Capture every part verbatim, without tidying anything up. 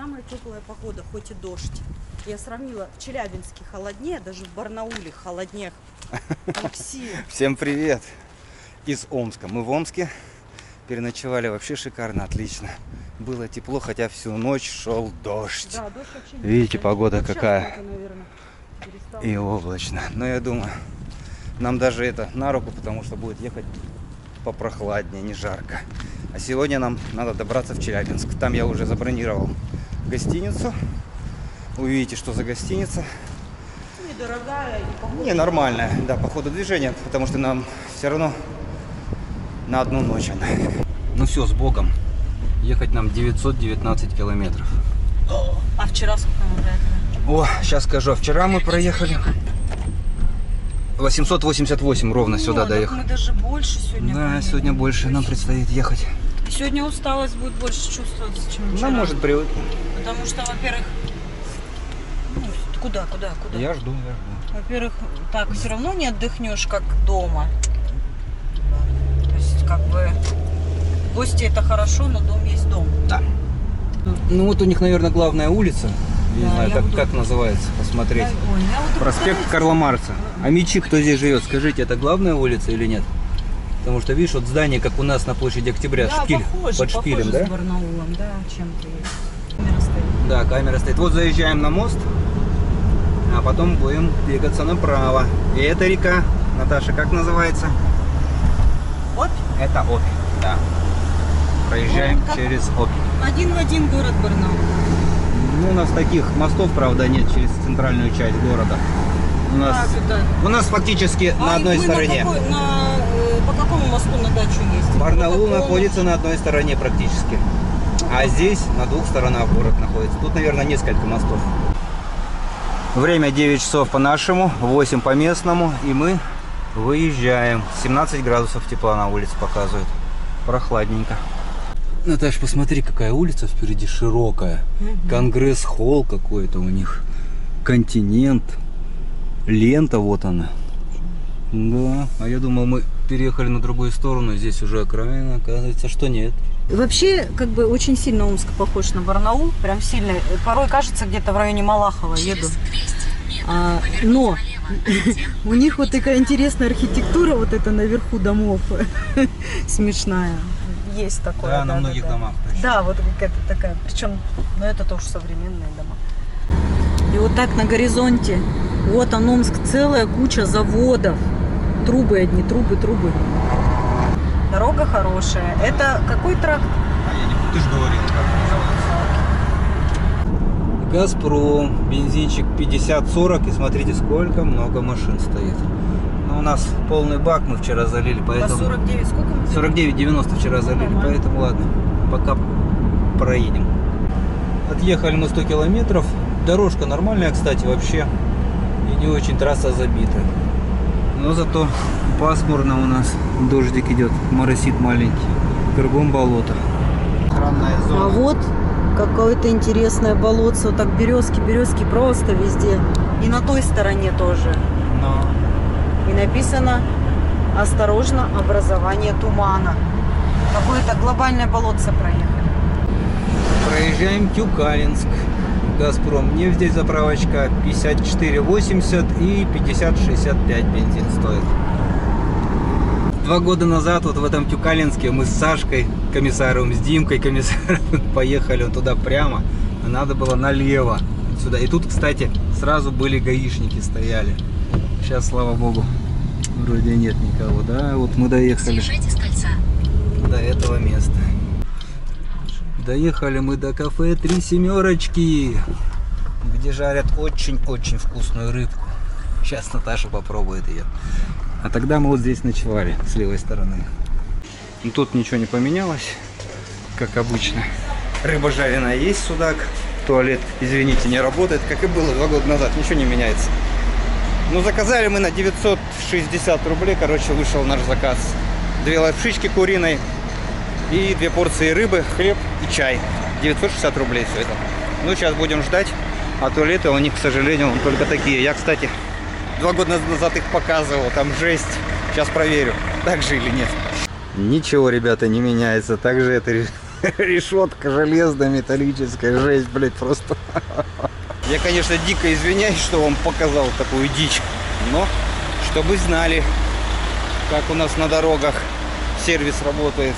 самая теплая погода, хоть и дождь. Я сравнила, в Челябинске холоднее, даже в Барнауле холоднее. Максим. Всем привет из Омска. Мы в Омске переночевали, вообще шикарно, отлично. Было тепло, хотя всю ночь шел дождь. Да, дождь вообще не Видите, было. погода Вот какая. это, наверное, И облачно. Но я думаю, нам даже это на руку, потому что будет ехать попрохладнее, не жарко. А сегодня нам надо добраться в Челябинск. Там я уже забронировал гостиницу. Увидите, что за гостиница. недорогая. Не, нормальная, да, по ходу движения, потому что нам все равно на одну ночь она. Ну все, с Богом. Ехать нам девятьсот девятнадцать километров. А вчера сколько мы проехали? О, сейчас скажу. Вчера мы проехали восемьсот восемьдесят восемь ровно. О, сюда доехали. Мы даже больше сегодня. Да, поедем. сегодня больше нам предстоит ехать. Сегодня усталость будет больше чувствоваться, чем вчера. Нам может привыкнуть. Потому что, во-первых, ну, куда, куда, куда? Я жду, я жду. Во-первых, так все равно не отдохнешь, как дома. То есть, как бы, гости это хорошо, но дом есть дом. Да. Ну вот у них, наверное, главная улица. Я Да, не знаю, я как, буду... как называется, посмотреть. Я, ой, я вот Проспект Карла Маркса. А Мичи, кто здесь живет, скажите, это главная улица или нет? Потому что, видишь, вот здание, как у нас на площади Октября, да, шпиль, похоже, под шпилем, похоже да? с Барнаулом, да, чем-то есть. Камера стоит. Да, камера стоит. Вот заезжаем на мост, а потом будем двигаться направо. И эта река, Наташа, как называется? Обь? Это Обь, да. Проезжаем Ну, как... через Обь. Один в один город Барнаул. Ну, у нас таких мостов, правда, нет через центральную часть города. У нас, да. у нас фактически А на одной вы стороне. На какой, на, э, по какому мосту на дачу ездите? Барнаул находится на одной стороне практически. А здесь на двух сторонах город находится. Тут, наверное, несколько мостов. Время девять часов по нашему, восемь по местному. И мы выезжаем. семнадцать градусов тепла на улице показывает. Прохладненько. Наташ, посмотри, какая улица впереди широкая. Угу. Конгресс-холл какой-то у них. Континент. Лента вот она. Да, а я думал, мы переехали на другую сторону. Здесь уже окраина. Оказывается, что нет. Вообще, как бы, очень сильно Омск похож на Барнаул. Прям сильно. Порой кажется, где-то в районе Малахова еду. А, но у них вот такая интересная архитектура, вот это наверху домов. Смешная. Есть такое. Да, да, на да, многих да. домах. Точно. Да, вот какая-то такая. Причем, ну это тоже современные дома. И вот так на горизонте. Вот он, Омск, целая куча заводов. Трубы одни, трубы, трубы. Дорога хорошая. Это какой тракт? А я не помню, ты же говорил, как Газпром, бензинчик пятьдесят сорок. И смотрите, сколько много машин стоит. Но у нас полный бак мы вчера залили, поэтому... По сорок девять, сколько мы? сорок девять девяносто вчера залили, Нормально. поэтому ладно, пока проедем. Отъехали мы сто километров. Дорожка нормальная, кстати, вообще. И не очень трасса забита. Но зато пасмурно у нас. Дождик идет, моросит маленький. Кругом болото. Странная зона. А вот какое-то интересное болотце. Вот так березки, березки просто везде. И на той стороне тоже. Но... И написано: осторожно, образование тумана. Какое-то глобальное болотце проехали. Проезжаем Тюкалинск. Газпром. Нефть, здесь заправочка пятьдесят четыре восемьдесят и пятьдесят шестьдесят пять бензин стоит. Два года назад вот в этом Тюкалинске мы с Сашкой, комиссаром, с Димкой, комиссаром, поехали вот туда прямо, а надо было налево сюда. И тут, кстати, сразу были гаишники стояли. Сейчас, слава богу, вроде нет никого, да? Вот мы доехали до этого места. Доехали мы до кафе «Три семерочки», где жарят очень-очень вкусную рыбку. Сейчас Наташа попробует ее. А тогда мы вот здесь ночевали, с левой стороны. И тут ничего не поменялось, как обычно. Рыба жареная есть, судак. Туалет, извините, не работает, как и было два года назад. Ничего не меняется. Ну, заказали мы на девятьсот шестьдесят рублей. Короче, вышел наш заказ. Две лапшички куриной и две порции рыбы, хлеб и чай. девятьсот шестьдесят рублей все это. Ну, сейчас будем ждать. А туалеты у них, к сожалению, только такие. Я, кстати, два года назад их показывал. Там жесть. Сейчас проверю, так же или нет. Ничего, ребята, не меняется. Также это Решетка железная, металлическая, жесть, блядь, просто. Я, конечно, дико извиняюсь, что вам показал такую дичь, но чтобы знали, как у нас на дорогах сервис работает.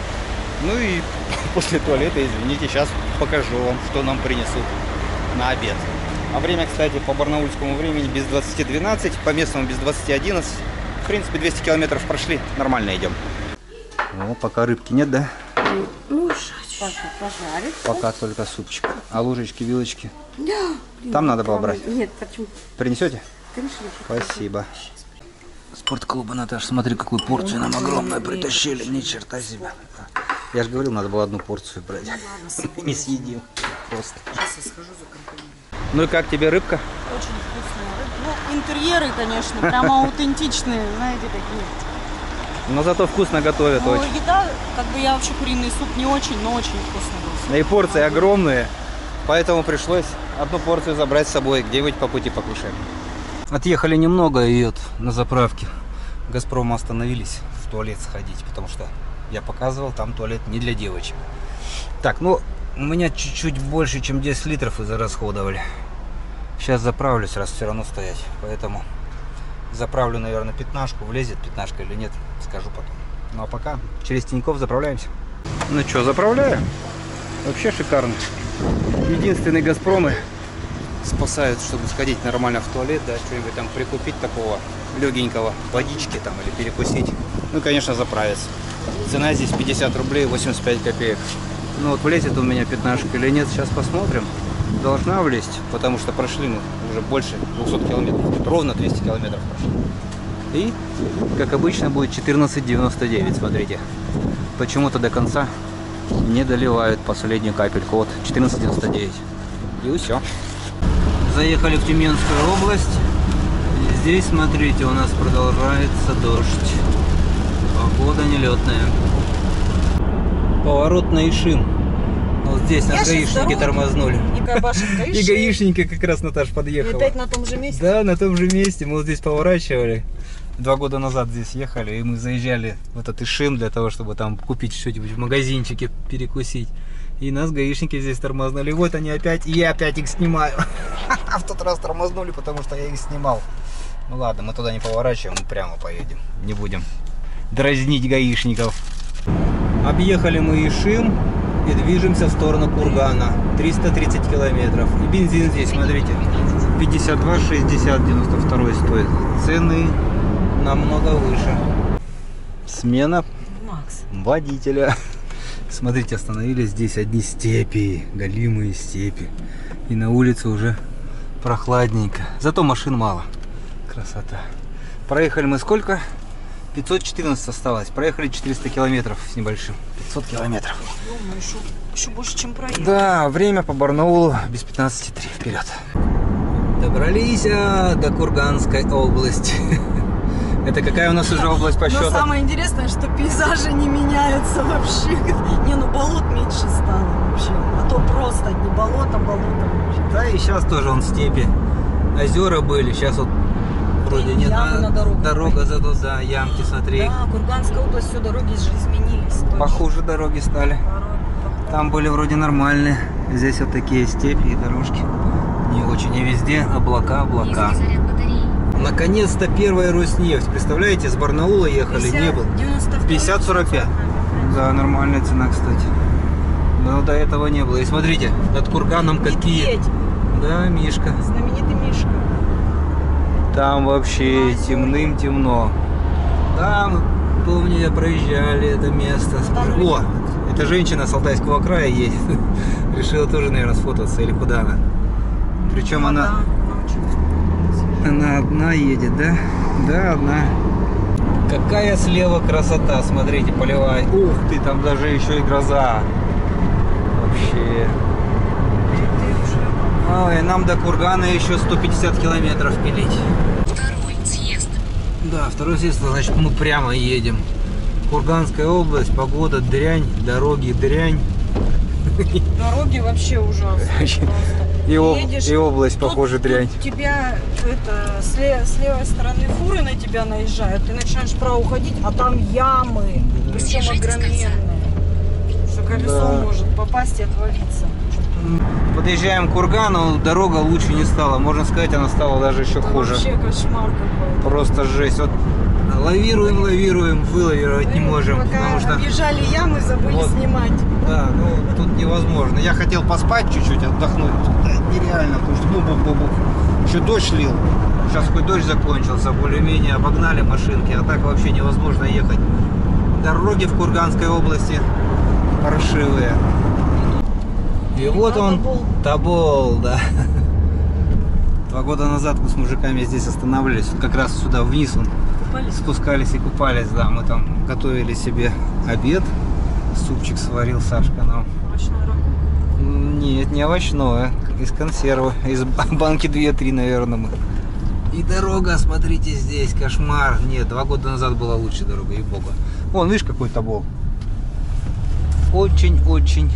Ну и после туалета, извините, сейчас покажу вам, что нам принесут на обед. А время, кстати, по барнаульскому времени без двадцати двенадцать, по местному без двадцати одиннадцать. В принципе, двести километров прошли, нормально идем. Ну, пока рыбки нет, да? Ну, пока пожарить. Пока только супчик. А ложечки, вилочки? Да. Там надо было брать? Нет, почему? Принесете? Конечно. Спасибо. Спортклуба, Наташа, смотри, какую порцию нам огромную притащили. Ни черта себе. Я же говорил, надо было одну порцию брать. Не съедим. Просто. Сейчас я схожу за компанией. Ну и как тебе рыбка? Очень вкусная рыба. Ну, интерьеры, конечно, прямо аутентичные, знаете, такие. Но зато вкусно готовят Ну, очень. еда, как бы я вообще куриный суп не очень, но очень вкусно был. Да и порции огромные, поэтому пришлось одну порцию забрать с собой, где-нибудь по пути покушаем. Отъехали немного и вот на заправке Газпрома остановились в туалет сходить, потому что я показывал, там туалет не для девочек. Так, ну, у меня чуть-чуть больше, чем десять литров израсходовали. Сейчас заправлюсь, раз все равно стоять, поэтому заправлю, наверное, пятнашку. Влезет пятнашка или нет, скажу потом. Ну а пока через Тинькофф заправляемся. Ну что, заправляю? Вообще шикарно. Единственные Газпромы спасают, чтобы сходить нормально в туалет, да, что-нибудь там прикупить такого легенького, водички там или перекусить. Ну, конечно, заправиться. Цена здесь пятьдесят рублей восемьдесят пять копеек. Ну вот влезет у меня пятнашка или нет, сейчас посмотрим. Должна влезть, потому что прошли мы уже больше двухсот километров. Ровно двести километров прошли. И, как обычно, будет четырнадцать девяносто девять, смотрите. Почему-то до конца не доливают последнюю капельку. Вот, четырнадцать девяносто девять. И все. Заехали в Тюменскую область. И здесь, смотрите, у нас продолжается дождь. Погода нелетная. Поворот на Ишим. Вот здесь нас гаишники тормознули. И гаишники как раз, Наташа, подъехала. И опять на том же месте? Да, на том же месте. Мы вот здесь поворачивали. Два года назад здесь ехали, и мы заезжали в этот Ишим для того, чтобы там купить что-нибудь в магазинчике, перекусить. И нас гаишники здесь тормознули. Вот они опять, и я опять их снимаю. А в тот раз тормознули, потому что я их снимал. Ну ладно, мы туда не поворачиваем, мы прямо поедем. Не будем дразнить гаишников. Объехали мы Ишим и движемся в сторону Кургана. триста тридцать километров. И бензин здесь, смотрите, пятьдесят два шестьдесят, девяносто два стоит. Цены намного выше. Смена Макс. водителя. Смотрите, остановились здесь одни степи, голимые степи. И на улице уже прохладненько. Зато машин мало. Красота. Проехали мы сколько? пятьсот четырнадцать осталось. Проехали четыреста километров с небольшим. пятьсот километров. Ну, еще, еще больше, чем проехали. Да, время по Барнаулу без пятнадцати три. Вперед. Добрались до Курганской области. Это какая у нас уже область по счету? Но самое интересное, что пейзажи не меняются вообще. Не, ну болот меньше стало вообще. А то просто не болото, болото вообще. Да и сейчас тоже он степи. Озера были, сейчас вот вроде и нет. ямы на дорогу. Дорога зато, да, ямки, смотри. Да, Курганская область, все, дороги же изменились. Точно. Похуже дороги стали. Дороги, там были вроде нормальные. Здесь вот такие степи и дорожки. Не очень, и везде облака, облака. Наконец-то первая Роснефть. Представляете, с Барнаула ехали, пятьдесят, не был. пятьдесят сорок пять. Да, нормальная цена, кстати. Но до этого не было. И смотрите, над Курганом какие. Медведь. Да, Мишка. Знаменитый Мишка. Там вообще Озеры. темным темно. Да, мы, помню, я проезжали это место. Там О, это женщина с Алтайского края едет. Решила тоже, наверное, сфотаться или куда она. Причем Ну, она... да, Она одна едет, да? Да, одна. Какая слева красота, смотрите, полевая. Ух ты, там даже еще и гроза. Вообще. Ой, нам до Кургана еще сто пятьдесят километров пилить. Второй съезд. Да, второй съезд, значит мы прямо едем. Курганская область, погода дрянь, дороги дрянь. Дороги вообще ужасные. И, об, Едешь, и область, тут, похоже, дрянь. Тут тебя это, с, лев, с левой стороны фуры на тебя наезжают, ты начинаешь вправо уходить, а там ямы, причем огроменные. Все колесо Да. может попасть и отвалиться. Подъезжаем к Кургану, дорога лучше не стала. Можно сказать, она стала даже еще хуже. Вообще кошмар какой. Просто жесть. Вот лавируем, лавируем, вылавировать не можем. Пока Потому что, объезжали ямы, забыли Вот. снимать. да, ну тут невозможно. Я хотел поспать чуть-чуть, отдохнуть. Да, нереально, потому что бу-бу-бу-бу. Еще дождь лил. Сейчас хоть дождь закончился, более-менее обогнали машинки, а так вообще невозможно ехать. Дороги в Курганской области паршивые. И вот он, Тобол. Тобол, да. Два года назад мы с мужиками здесь останавливались, вот как раз сюда вниз вон, Купались? спускались и купались, да. Мы там готовили себе обед, супчик сварил Сашка нам. Овощной рагу. Нет, не овощное, из консервы, из банки две-три, наверное, мы. И дорога, смотрите, здесь кошмар. Нет, два года назад была лучшая дорога, ей-богу. Вон, видишь, какой Тобол. Очень-очень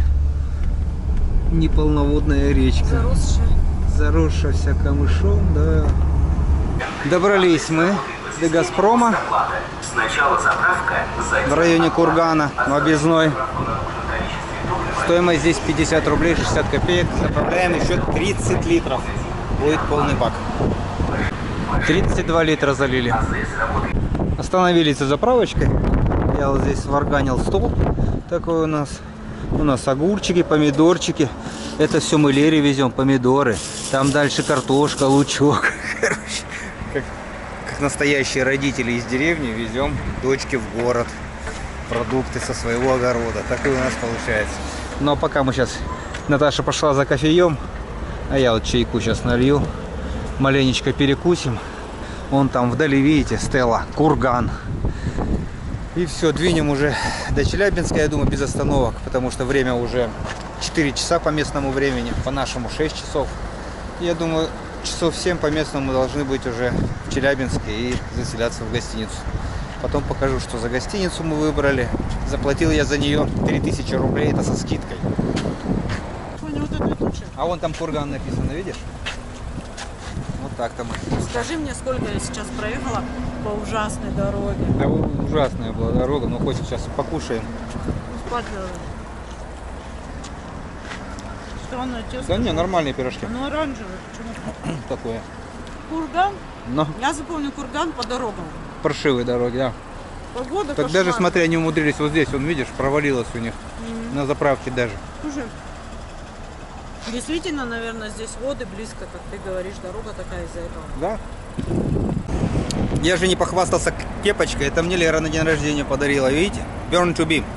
неполноводная речка. Заросшая. Заросшая вся камышом, да. Добрались мы до Газпрома Сначала заправка, в районе Кургана, в объездной. Стоимость здесь пятьдесят рублей шестьдесят копеек. Заправляем еще тридцать литров. Будет полный бак. тридцать два литра залили. Остановились за заправочкой. Я вот здесь сварганил стол. Такой у нас. У нас огурчики, помидорчики. Это все мы Лере везем, помидоры. Там дальше картошка, лучок. Короче, как, как настоящие родители из деревни везем дочке в город продукты со своего огорода. Так и у нас получается. Но пока мы сейчас... Наташа пошла за кофеем, а я вот чайку сейчас налью. Маленечко перекусим. Вон там вдали, видите, стела, Курган. И все, двинем уже до Челябинска, я думаю, без остановок, потому что время уже четыре часа по местному времени, по нашему шесть часов. Я думаю, часов семь по местному мы должны быть уже в Челябинске и заселяться в гостиницу. Потом покажу, что за гостиницу мы выбрали. Заплатил я за нее три тысячи рублей, это со скидкой. А вон там Курган написано, видишь? Вот так там. Скажи мне, сколько я сейчас проехала по ужасной дороге. Да, ужасная была дорога, но хоть сейчас покушаем. Спать надо. Что оно тесно? Да не, нормальные пирожки. Оно оранжевое. Почему? Такое. Курган? Но Я запомню Курган по дорогам. паршивые дороги, да. Погода Так кошмар. даже, смотри, они умудрились вот здесь, он, видишь, провалилось у них. Мгм. На заправке даже. Слушай, действительно, наверное, здесь воды близко, как ты говоришь, дорога такая из-за этого. Да. Я же не похвастался кепочкой, это мне Лера на день рождения подарила, видите? Burn to be.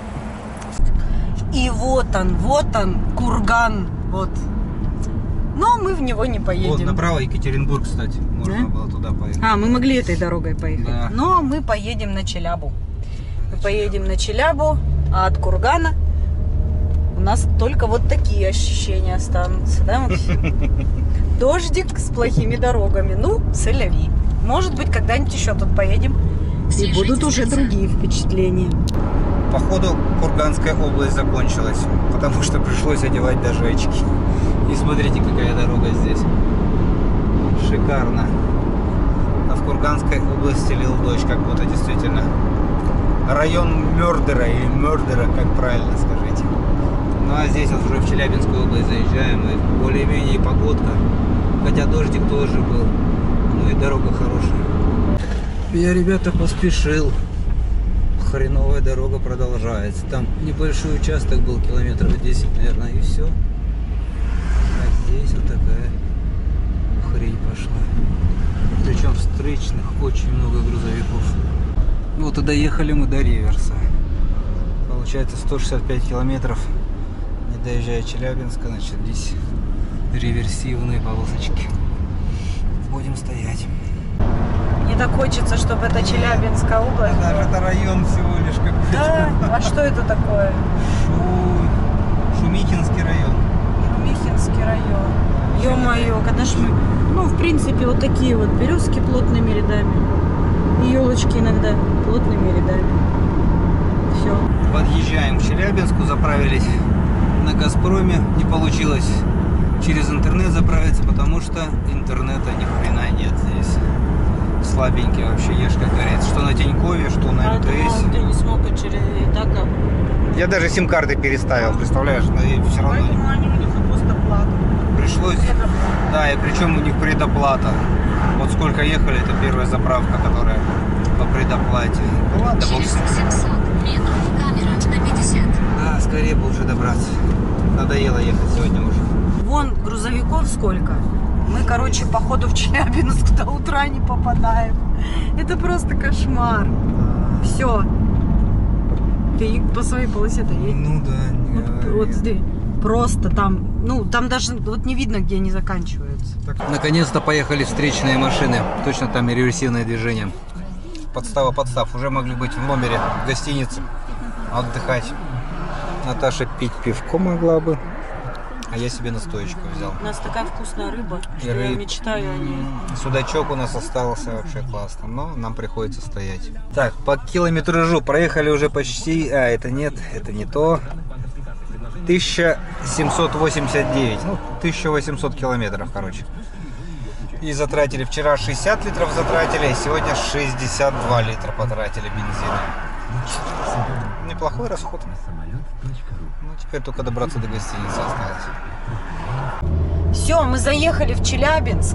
И вот он, вот он, Курган, вот. Но мы в него не поедем. Вот направо Екатеринбург, кстати, можно Да? было туда поехать. А, мы могли этой дорогой поехать. Да. Но мы поедем на Челябу. Мы поедем на Челябу, а от Кургана у нас только вот такие ощущения останутся, да, Максим? Дождик с плохими дорогами. Ну, сэляви. Может быть, когда-нибудь еще тут поедем. И будут уже другие впечатления. Походу, Курганская область закончилась, потому что пришлось одевать даже очки. И смотрите, какая дорога здесь. Шикарно. А в Курганской области лил дождь, как будто действительно. Район Мёрдера или Мёрдера, как правильно скажите. Ну а здесь вот уже в Челябинскую область заезжаем, и более-менее погодка. Хотя дождик тоже был. Ну и дорога хорошая. Я, ребята, поспешил. Хреновая дорога продолжается. Там небольшой участок был, километров десять, наверное, и все. А здесь вот такая хрень пошла. Причем встречных очень много грузовиков. Вот и доехали мы до реверса. Получается сто шестьдесят пять километров, не доезжая Челябинска, начались реверсивные полосочки. Будем стоять. Мне так хочется, чтобы это Челябинская область. Даже это район всего лишь какой-то. Да? А что это такое? Шу... Шумихинский район. Шумихинский район. Ё-моё, когда ж мы... Ну, в принципе, вот такие вот березки плотными рядами. И елочки иногда плотными рядами. Все. Подъезжаем к Челябинску, заправились на Газпроме. Не получилось через интернет заправиться, потому что интернета ни хрена нет здесь. Слабенький вообще, ешь, как говорится. Что на Тинькове, что на МТС. Ты не смог через так. Я даже сим-карты переставил, представляешь? Но и все равно не... они у них просто платят. Пришлось. Да, и причем у них предоплата. Вот сколько ехали, это первая заправка, которая по предоплате. Ну ладно, бог Через с ним. семьсот метров камера на пятьдесят. Да, скорее бы уже добраться. Надоело ехать сегодня уже. Вон грузовиков сколько. Мы, короче, походу в Челябинск до утра не попадаем. Это просто кошмар. Все. Ты по своей полосе-то едешь. Ну да, не Вот, говори. вот здесь. Просто там, ну, там даже вот не видно, где они заканчиваются. Наконец-то поехали встречные машины. Точно там и реверсивное движение. Подстава подстав. Уже могли быть в номере в гостинице отдыхать. Наташа пить пивко могла бы. А я себе настоечку взял. У нас такая вкусная рыба, И что я рыб. мечтаю о ней. Судачок у нас остался вообще классно, но нам приходится стоять. Так, по километражу проехали уже почти... А, это нет, это не то. тысяча семьсот восемьдесят девять, ну, тысяча восемьсот километров, короче. И затратили, вчера шестьдесят литров затратили, а сегодня шестьдесят два литра потратили бензина. Неплохой расход. Ну, теперь только добраться до гостиницы осталось. Все, мы заехали в Челябинск.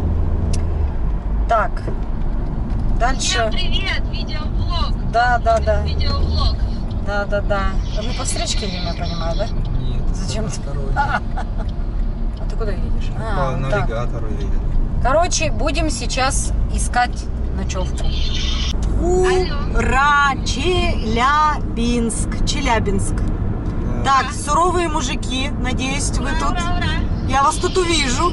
Так, дальше. Всем привет, видеоблог. Да, да, да. Видеоблог. Да, да, да. А мы по встречке едем, я понимаю, да? Нет, Зачем ты? осторожней. А ты куда едешь? А, По вот так. навигатору едет. Короче, будем сейчас искать ночевку. Ура! Челябинск. Челябинск. Так, суровые мужики, надеюсь, вы тут. Ура, ура. Я вас тут увижу.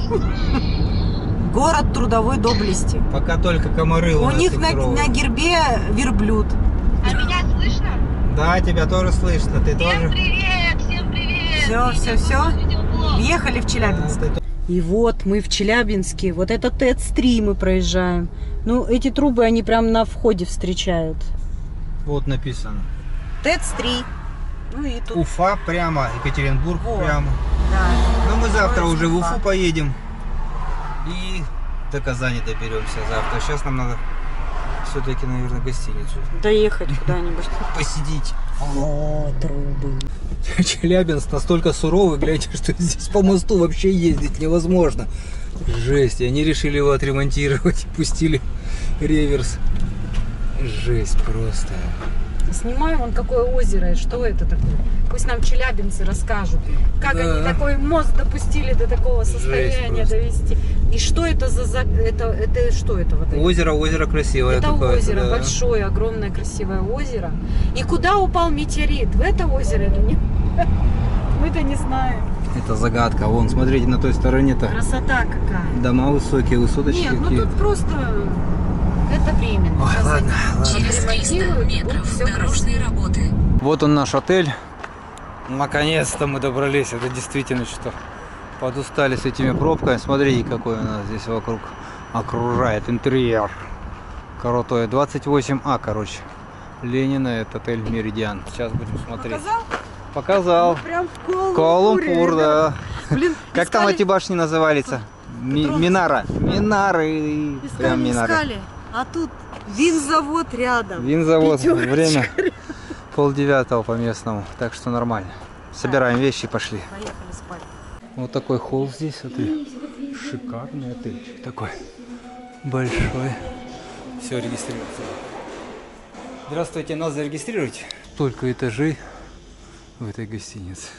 Город трудовой доблести. Пока только комары у, У нас них тут на, суровые. на гербе верблюд. А меня слышно? Да, тебя тоже слышно, ты Всем тоже. привет, всем привет. Всё, всё, всё. Видеоблог. Въехали в Челябинск. Да, ты И вот мы в Челябинске. Вот это ТЭЦ три мы проезжаем. Ну, эти трубы, они прям на входе встречают. Вот написано. ТЭЦ три. Ну и тут. Уфа прямо, Екатеринбург Во. прямо. Да. Но мы завтра Ой, уже в Уфа. Уфу поедем. И до Казани доберемся завтра. Сейчас нам надо все-таки, наверное, гостиницу Доехать куда-нибудь. посидеть. О, трубы. Челябинск настолько суровый, гляньте, что здесь по мосту вообще ездить невозможно. Жесть, и они решили его отремонтировать, пустили реверс. Жесть просто. Снимаем, вон какое озеро, и что это такое. Пусть нам челябинцы расскажут, как Да. они такой мост допустили до такого состояния просто. довести. И что это за... за- Это, это что это? Вот это? Озеро, озеро красивое. Это такое, озеро, да. большое, огромное, красивое озеро. И куда упал метеорит? В это озеро или нет? Мы-то не знаем. Это загадка. Вон, смотрите, на той стороне-то Красота какая. дома высокие, высоточки Нет, ну какие. тут просто... Это временно. Ой, Сейчас ладно, они ладно. Через триста ремонтируют, и будет метров всё дорожные работы. Вот он наш отель. Наконец-то мы добрались. Это действительно что. Подустали с этими пробками. Смотрите, какой у нас здесь вокруг окружает интерьер. Крутой. двадцать восемь А, короче. Ленина, это отель Меридиан. Сейчас будем смотреть. Показал? Показал. Мы прям в Куала-Лумпуре, Куала-Лумпур, да. Блин, Как там искали- эти башни называются? Ми- Петровцы. Минара. Минары. Искали, Прям Минары. искали. А тут винзавод рядом. Винзавод. Пятерочка. Время полдевятого по местному. Так что нормально. Собираем вещи и пошли. Поехали спать. Вот такой холл здесь, смотри. Шикарный отель. Такой большой. Все, регистрируется. Здравствуйте, нас зарегистрируйте. Столько этажей в этой гостинице.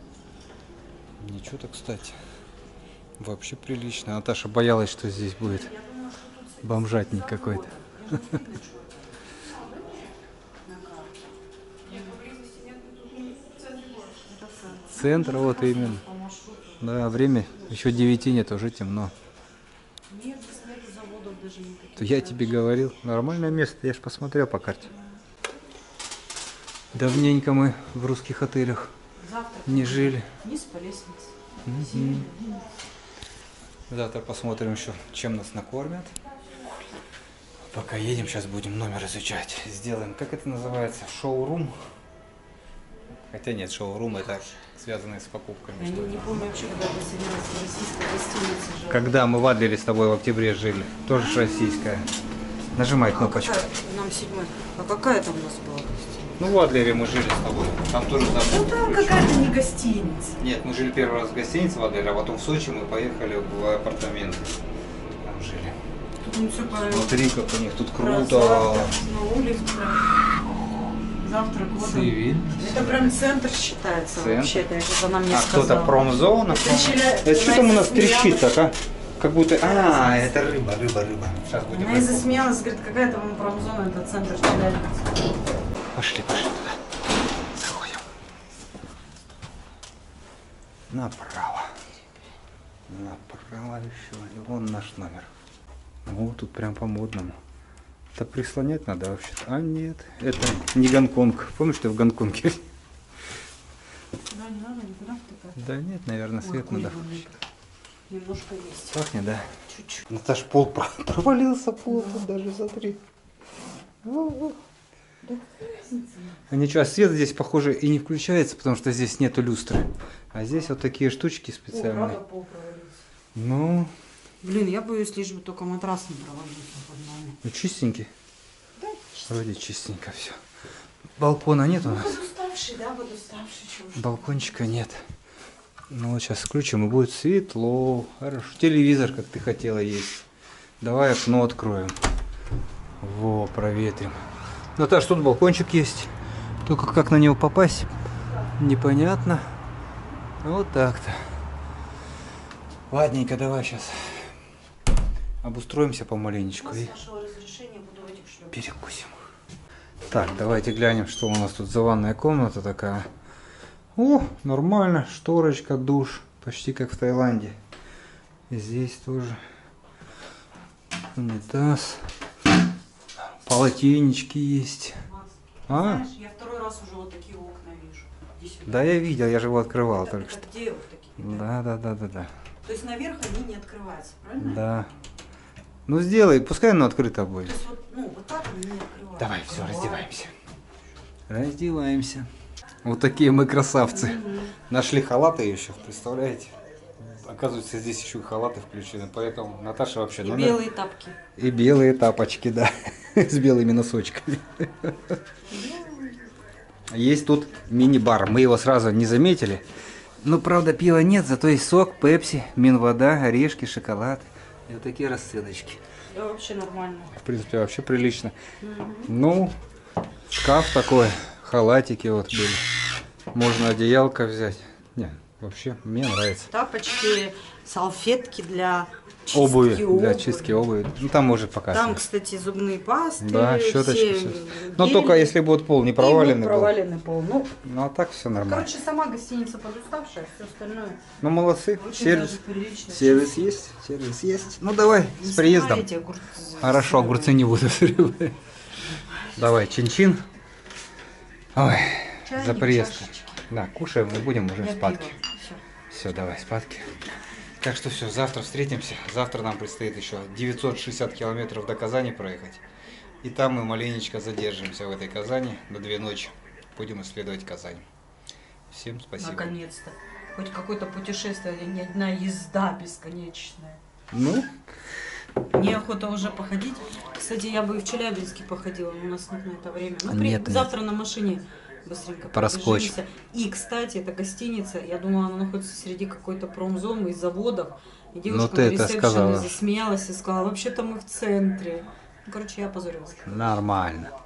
Ничего-то, кстати. Вообще прилично. Наташа боялась, что здесь будет бомжатник какой-то. Центр, вот именно. Да, время еще девяти нет, уже темно. Нет, здесь нету заводов даже никаких. То я тебе говорил, нормальное место, я ж посмотрел по карте. Давненько мы в русских отелях Завтра не жили. вниз по лестнице. Мгм. Завтра посмотрим еще, чем нас накормят. Пока едем, сейчас будем номер изучать. Сделаем, как это называется, шоу-рум. Хотя нет, шоу-рум это связанное с покупками. Я не, что-то. не помню вообще, когда я поселилась в российской гостинице жила. Когда мы в Адлере с тобой в октябре жили, тоже ж российская. Нажимай А кнопочку. какая? Нам седьмой. А какая там у нас была? Ну в Адлере мы жили с тобой. Там тоже Ну завтра. там какая-то не гостиница. Нет, мы жили первый раз в гостинице в Адлере, а потом в Сочи мы поехали в апартаменты. Там жили. Тут мы все по... Смотри, как у них тут про круто. завтрак на улице. Завтрак вот он. Цивиль. Это прям центр считается Центр. вообще-то, я как она мне А сказала. кто-то промзона? Это Челя- Это что там у нас она засмеялась. трещит так, а? Как будто... А, это рыба, рыба, рыба. Сейчас будем... Она и засмеялась, говорит, какая там промзона, это центр Челябинска. Пошли, пошли туда. Заходим. Направо. Направо еще. И вон наш номер. О, тут прям по-модному. Это прислонять надо вообще-то. А нет, это не Гонконг. Помнишь, ты в Гонконге? Да, не надо никуда втыкать. Да нет, наверное, свет Ой, надо. ой, немножко есть. Пахнет, да? Чуть-чуть. Наташ, пол про- провалился, пол тут даже, смотри. О-о. А ничего, а свет здесь, похоже, и не включается, потому что здесь нету люстры. А здесь вот такие штучки О, специальные. правда, пол провалился. Ну, Блин, я боюсь, лишь бы только матрас не провалился под нами. ну, чистенький. Вроде чистенько все. Балкона нет у нас. Подуставший, да, подуставший. чего уж. Балкончика нет. Ну вот сейчас включим и будет светло. Хорошо. Телевизор, как ты хотела, есть. Давай окно откроем. Во, проветрим. Наташ, тут балкончик есть. Только как на него попасть, непонятно. Вот так-то. Ладненько, давай сейчас обустроимся помаленечку и С вашего разрешения буду в этих шлепках. перекусим. Так, давайте глянем, что у нас тут за ванная комната такая. О, нормально, шторочка, душ, почти как в Таиланде. И здесь тоже унитаз, полотенечки есть. А? Знаешь, я второй раз уже вот такие окна вижу. Иди сюда. Да, я видел, я же его открывал Это- только это что. где вот такие? Да, да, да, да, да. То есть наверх они не открываются, правильно? Да. Ну сделай, пускай оно открыто будет. То есть вот, ну, вот так они не открываются. Давай, все, Бывает. раздеваемся. Раздеваемся. Вот такие мы красавцы. Нашли халаты еще, представляете? Оказывается, здесь еще и халаты включены, поэтому Наташа вообще И номер- белые тапки. И белые тапочки, да, с белыми носочками. Есть тут мини-бар, мы его сразу не заметили. Ну, правда, пива нет, зато есть сок, пепси, минвода, орешки, шоколад. И вот такие расценочки. Да, вообще нормально. В принципе, вообще прилично. Ну, шкаф такой, халатики вот были. Можно одеялко взять. Не, вообще, мне нравится. Тапочки, салфетки для чистки Обуви, для обуви. чистки обуви. Ну, там может пока. Там, кстати, зубные пасты. Да, щеточки. все Все. Но гели. только если будет пол не И вот проваленный был. проваленный пол. Ну, Ну, а так все нормально. короче, сама гостиница подуставшая, все остальное. Ну, молодцы. Очень Сервис. даже прилично. Сервис есть, сервис есть. Ну, давай, Не с приездом. снимайте огурцы. Хорошо, огурцы не буду срывать. Давай, чин-чин. Ой, Чайник, за приезд. чашечки. Да, кушаем и будем уже Я спадки. пиво. Всё. Все, давай, спадки. Так что все, завтра встретимся. Завтра нам предстоит еще девятьсот шестьдесят километров до Казани проехать. И там мы маленечко задержимся в этой Казани на две ночи. Будем исследовать Казань. Всем спасибо. Наконец-то. Хоть какое-то путешествие, а не одна езда бесконечная. Ну, Мне охота уже походить. Кстати, я бы и в Челябинске походила, но у нас нет на это время. Ну, при- Нет, нет. завтра на машине быстренько Проскочь. пробежимся. И, кстати, эта гостиница, я думала, она находится среди какой-то промзоны и заводов. И девушка Ну, ты на это ресепшене сказала. засмеялась и сказала, вообще-то мы в центре. Ну, короче, я опозорилась. нормально.